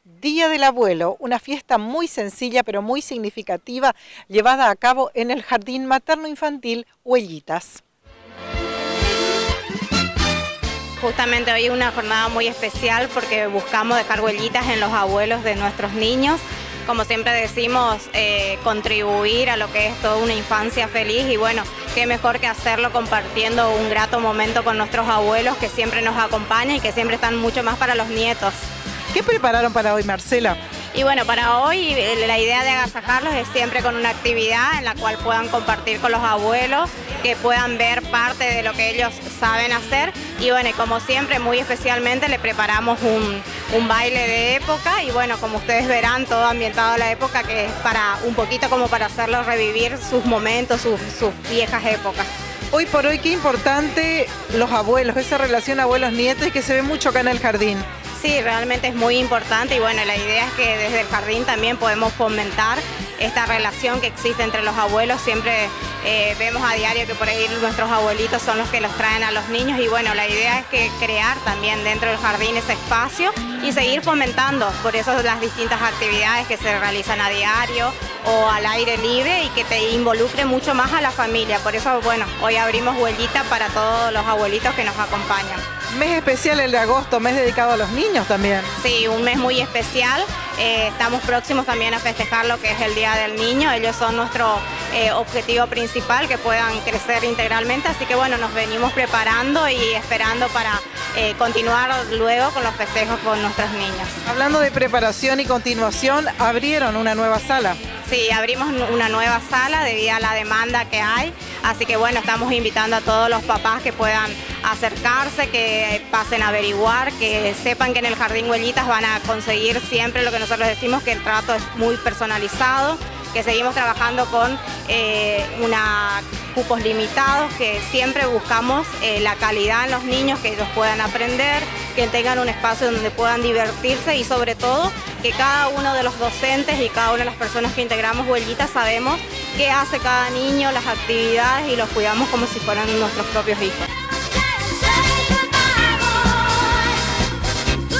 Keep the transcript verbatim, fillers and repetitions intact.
Día del Abuelo, una fiesta muy sencilla pero muy significativa llevada a cabo en el Jardín Materno Infantil Huellitas. Justamente hoy es una jornada muy especial porque buscamos dejar huellitas en los abuelos de nuestros niños. Como siempre decimos, eh, contribuir a lo que es toda una infancia feliz y bueno, qué mejor que hacerlo compartiendo un grato momento con nuestros abuelos que siempre nos acompañan y que siempre están mucho más para los nietos. ¿Qué prepararon para hoy, Marcela? Y bueno, para hoy la idea de agasajarlos es siempre con una actividad en la cual puedan compartir con los abuelos, que puedan ver parte de lo que ellos saben hacer y bueno, como siempre, muy especialmente le preparamos un, un baile de época y bueno, como ustedes verán, todo ambientado a la época, que es para un poquito como para hacerlos revivir sus momentos, sus, sus viejas épocas. Hoy por hoy, qué importante los abuelos, esa relación abuelos-nietos y que se ve mucho acá en el jardín. Sí, realmente es muy importante y bueno, la idea es que desde el jardín también podemos fomentar esta relación que existe entre los abuelos. Siempre eh, vemos a diario que por ahí nuestros abuelitos son los que los traen a los niños y bueno, la idea es que crear también dentro del jardín ese espacio y seguir fomentando, por eso las distintas actividades que se realizan a diario o al aire libre y que te involucre mucho más a la familia. Por eso, bueno, hoy abrimos Huellita para todos los abuelitos que nos acompañan. Mes especial el de agosto, mes dedicado a los niños también. Sí, un mes muy especial. Eh, estamos próximos también a festejar lo que es el Día del Niño. Ellos son nuestro eh, objetivo principal, que puedan crecer integralmente. Así que bueno, nos venimos preparando y esperando para eh, continuar luego con los festejos con nuestros niños. Hablando de preparación y continuación, abrieron una nueva sala. Sí, abrimos una nueva sala debido a la demanda que hay, así que bueno, estamos invitando a todos los papás que puedan acercarse, que pasen a averiguar, que sepan que en el Jardín Huellitas van a conseguir siempre lo que nosotros decimos, que el trato es muy personalizado, que seguimos trabajando con eh, una, cupos limitados, que siempre buscamos eh, la calidad en los niños, que ellos puedan aprender, que tengan un espacio donde puedan divertirse y sobre todo que cada uno de los docentes y cada una de las personas que integramos Huellitas sabemos qué hace cada niño, las actividades y los cuidamos como si fueran nuestros propios hijos.